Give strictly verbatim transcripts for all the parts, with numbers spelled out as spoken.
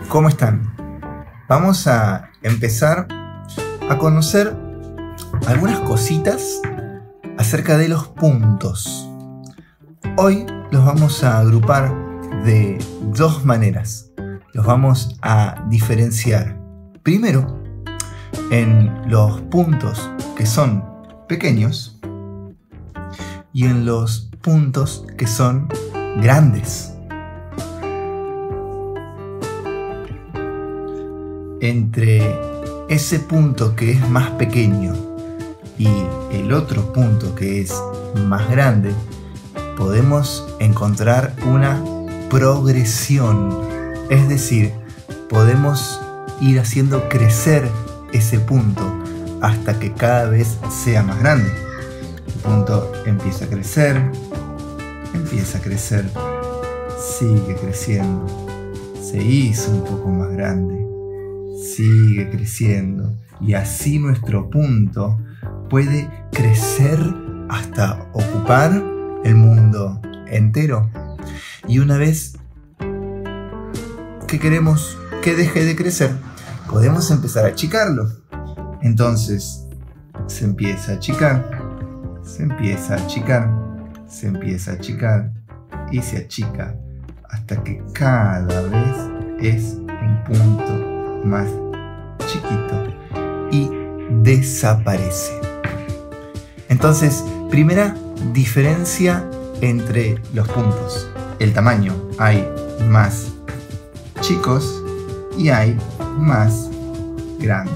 ¿Cómo están? Vamos a empezar a conocer algunas cositas acerca de los puntos. Hoy los vamos a agrupar de dos maneras. Los vamos a diferenciar primero en los puntos que son pequeños y en los puntos que son grandes. Entre ese punto que es más pequeño y el otro punto que es más grande, podemos encontrar una progresión. Es decir, podemos ir haciendo crecer ese punto hasta que cada vez sea más grande. El punto empieza a crecer, empieza a crecer, sigue creciendo, se hizo un poco más grande, sigue creciendo, y así nuestro punto puede crecer hasta ocupar el mundo entero. Y una vez que queremos que deje de crecer, podemos empezar a achicarlo. Entonces se empieza a achicar, se empieza a achicar, se empieza a achicar y se achica hasta que cada vez es un punto más chiquito y desaparece. Entonces, primera diferencia entre los puntos: el tamaño. Hay más chicos y hay más grandes.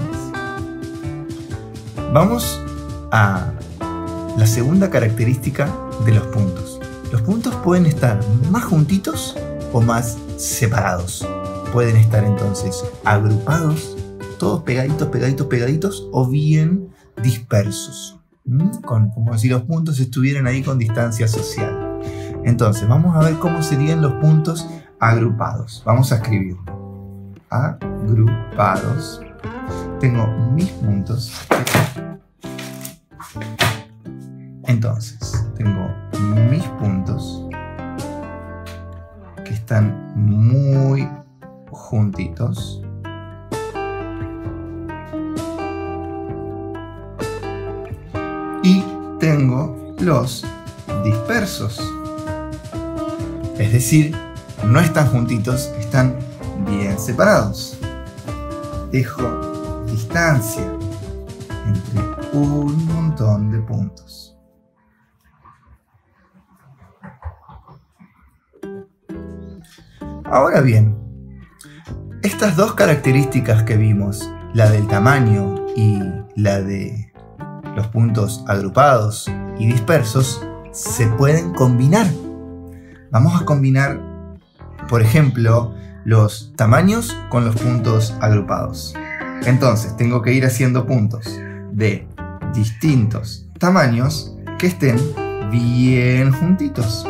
Vamos a la segunda característica de los puntos. Los puntos pueden estar más juntitos o más separados. Pueden estar entonces agrupados, todos pegaditos, pegaditos, pegaditos, o bien dispersos, ¿Mm? Con, como si los puntos estuvieran ahí con distancia social. Entonces, vamos a ver cómo serían los puntos agrupados. Vamos a escribir agrupados. Tengo mis puntos. Entonces, tengo mis puntos que están muy juntitos. Y tengo los dispersos. Es decir, no están juntitos, están bien separados. Dejo distancia entre un montón de puntos. Ahora bien, estas dos características que vimos, la del tamaño y la de los puntos agrupados y dispersos, se pueden combinar. Vamos a combinar, por ejemplo, los tamaños con los puntos agrupados. Entonces, tengo que ir haciendo puntos de distintos tamaños que estén bien juntitos.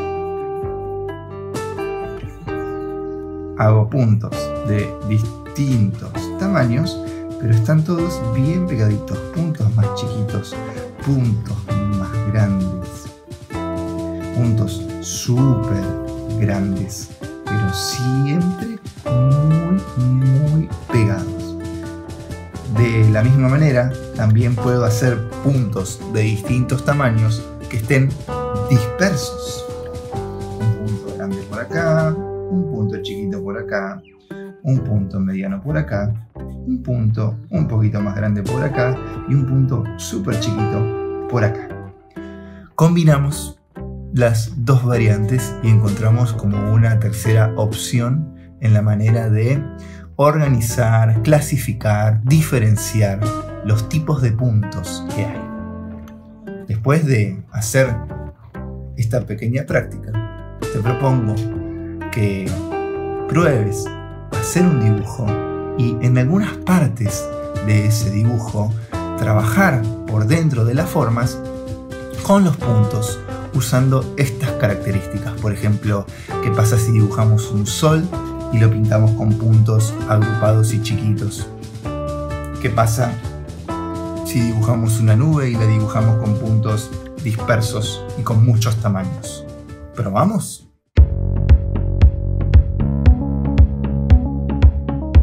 Hago puntos de distintos tamaños, pero están todos bien pegaditos. Puntos más chiquitos, puntos más grandes, puntos súper grandes, pero siempre muy, muy pegados. De la misma manera, también puedo hacer puntos de distintos tamaños que estén dispersos. Un punto grande por acá, un punto chiquito por acá, un punto mediano por acá, un punto un poquito más grande por acá y un punto súper chiquito por acá. Combinamos las dos variantes y encontramos como una tercera opción en la manera de organizar, clasificar, diferenciar los tipos de puntos que hay. Después de hacer esta pequeña práctica, te propongo que pruebes hacer un dibujo y en algunas partes de ese dibujo trabajar por dentro de las formas con los puntos usando estas características. Por ejemplo, ¿qué pasa si dibujamos un sol y lo pintamos con puntos agrupados y chiquitos? ¿Qué pasa si dibujamos una nube y la dibujamos con puntos dispersos y con muchos tamaños? ¿Probamos?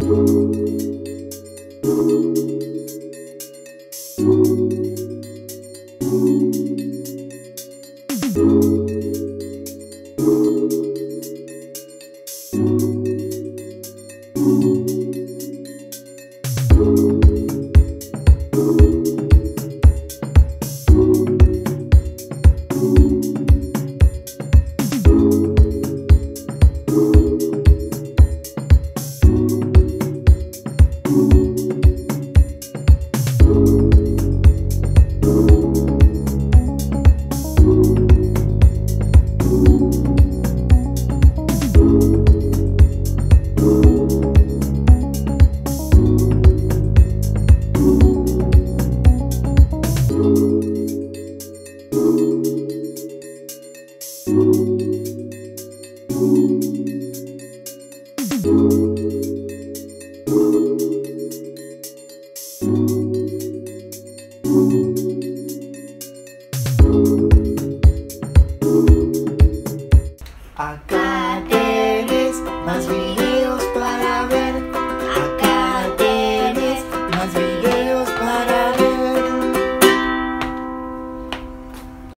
Acá tenés más vida.